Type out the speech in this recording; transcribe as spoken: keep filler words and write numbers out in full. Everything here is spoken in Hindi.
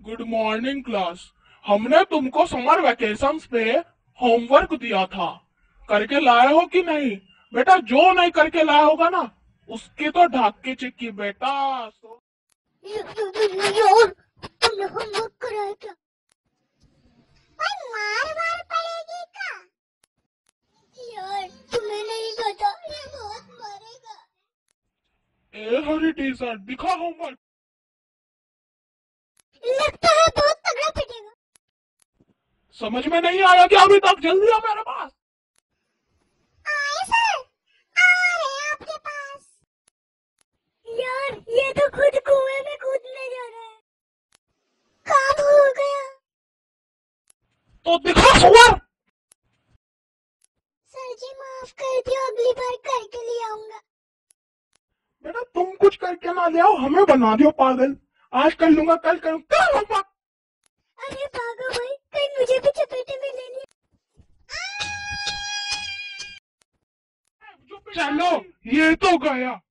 Good morning class. हमने तुमको समर वेकेशंस पे होमवर्क दिया था, करके लाए हो कि नहीं? बेटा जो नहीं करके लाया होगा ना, उसके तो ढाक के चिक्की बेटा। यार तुमने होमवर्क कराया क्या? भाई मार मार पड़ेगी का? यार तुम्हें नहीं पता, ये बहुत मारेगा। ए हरी टी शर्ट दिखा होमवर्क। लगता है बहुत तगड़ा पिटेगा। समझ में नहीं आया क्या अभी तक? जल्दी आओ मेरे पास। आए सर, आ रहे हैं आपके पास। यार ये तो खुद कुएं में कूदने जा रहा है। काम हो गया। तो दिखा सुअर। सर जी माफ कर दियो, अगली बार करके ले आऊंगा। बेटा तुम कुछ करके ना ले आओ, हमें बना दियो पागल। आज कर लूंगा, कल करूंगा, कल होमवर्क। अरे भागो भाई, कहीं मुझे भी चपेटे में ले लिया। चलो ये तो गया।